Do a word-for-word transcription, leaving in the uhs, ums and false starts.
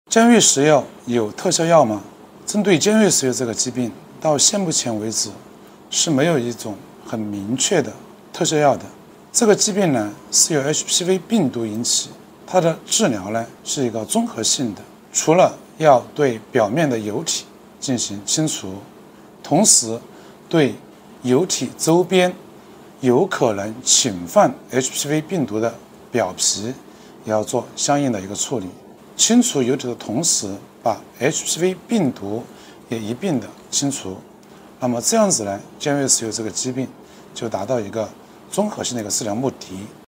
尖锐湿疣有特效药吗？针对尖锐湿疣这个疾病，到现目前为止是没有一种很明确的特效药的。这个疾病呢是由 H P V 病毒引起，它的治疗呢是一个综合性的，除了要对表面的疣体进行清除，同时对疣体周边有可能侵犯 H P V 病毒的表皮也要做相应的一个处理。清除疣体的同时，把 H P V 病毒也一并的清除。那么这样子呢，尖锐湿疣这个疾病就达到一个综合性的一个治疗目的。